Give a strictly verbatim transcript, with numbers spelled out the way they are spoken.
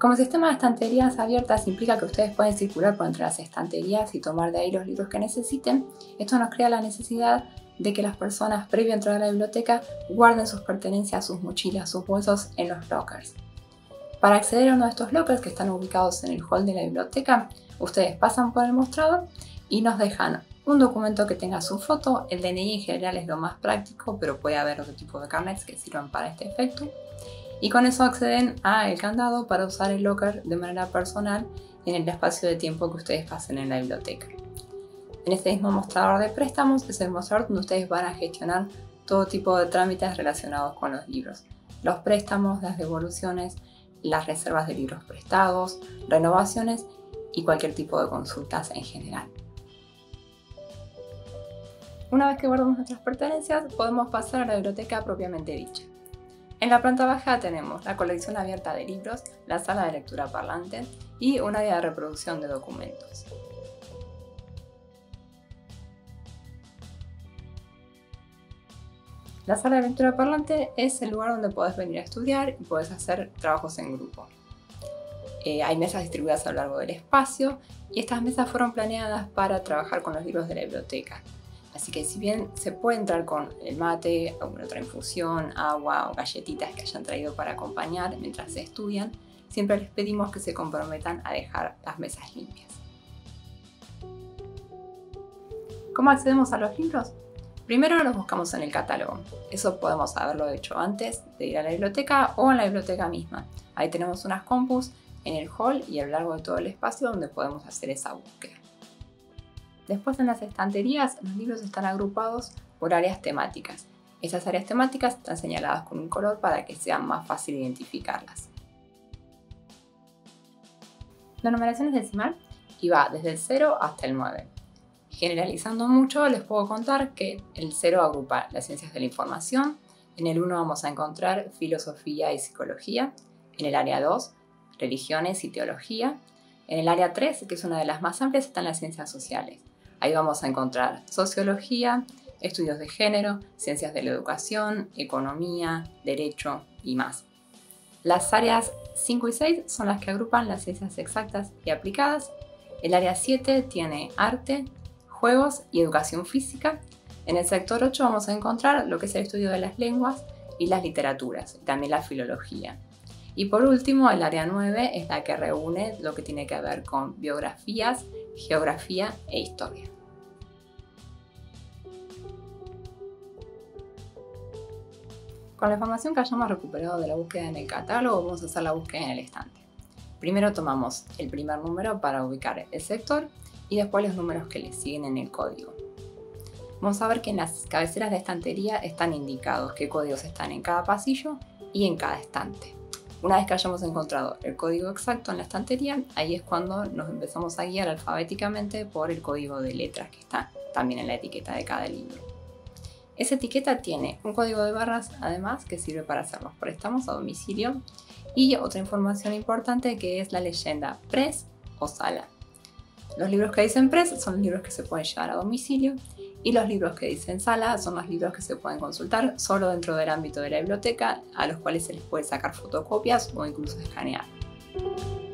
Como sistema de estanterías abiertas implica que ustedes pueden circular por entre las estanterías y tomar de ahí los libros que necesiten, esto nos crea la necesidad de que las personas, previo a entrar a la biblioteca, guarden sus pertenencias, sus mochilas, sus bolsos en los lockers. Para acceder a uno de estos lockers que están ubicados en el hall de la biblioteca, ustedes pasan por el mostrador y nos dejan un documento que tenga su foto. El D N I en general es lo más práctico, pero puede haber otro tipo de carnets que sirvan para este efecto. Y con eso acceden al candado para usar el locker de manera personal en el espacio de tiempo que ustedes pasen en la biblioteca. En este mismo mostrador de préstamos es el mostrador donde ustedes van a gestionar todo tipo de trámites relacionados con los libros. Los préstamos, las devoluciones, las reservas de libros prestados, renovaciones y cualquier tipo de consultas en general. Una vez que guardamos nuestras pertenencias, podemos pasar a la biblioteca propiamente dicha. En la planta baja tenemos la colección abierta de libros, la sala de lectura parlante y un área de reproducción de documentos. La sala de lectura parlante es el lugar donde podés venir a estudiar y podés hacer trabajos en grupo. Eh, hay mesas distribuidas a lo largo del espacio y estas mesas fueron planeadas para trabajar con los libros de la biblioteca. Así que si bien se puede entrar con el mate, alguna otra infusión, agua o galletitas que hayan traído para acompañar mientras se estudian, siempre les pedimos que se comprometan a dejar las mesas limpias. ¿Cómo accedemos a los libros? Primero los buscamos en el catálogo. Eso podemos haberlo hecho antes de ir a la biblioteca o en la biblioteca misma. Ahí tenemos unas compus en el hall y a lo largo de todo el espacio donde podemos hacer esa búsqueda. Después en las estanterías los libros están agrupados por áreas temáticas. Esas áreas temáticas están señaladas con un color para que sea más fácil identificarlas. La numeración es decimal y va desde el cero hasta el nueve. Generalizando mucho, les puedo contar que el cero agrupa las ciencias de la información, en el uno vamos a encontrar filosofía y psicología, en el área dos, religiones y teología, en el área tres, que es una de las más amplias, están las ciencias sociales. Ahí vamos a encontrar sociología, estudios de género, ciencias de la educación, economía, derecho y más. Las áreas cinco y seis son las que agrupan las ciencias exactas y aplicadas. El área siete tiene arte, juegos y educación física. En el sector ocho vamos a encontrar lo que es el estudio de las lenguas y las literaturas, y también la filología. Y por último, el área nueve es la que reúne lo que tiene que ver con biografías, geografía e historia. Con la información que hayamos recuperado de la búsqueda en el catálogo, vamos a hacer la búsqueda en el estante. Primero tomamos el primer número para ubicar el sector y después los números que le siguen en el código. Vamos a ver que en las cabeceras de estantería están indicados qué códigos están en cada pasillo y en cada estante. Una vez que hayamos encontrado el código exacto en la estantería, ahí es cuando nos empezamos a guiar alfabéticamente por el código de letras que está también en la etiqueta de cada libro. Esa etiqueta tiene un código de barras además que sirve para hacer los préstamos a domicilio y otra información importante que es la leyenda Press o Sala. Los libros que dicen Press son los libros que se pueden llevar a domicilio y los libros que dicen Sala son los libros que se pueden consultar solo dentro del ámbito de la biblioteca, a los cuales se les puede sacar fotocopias o incluso escanear.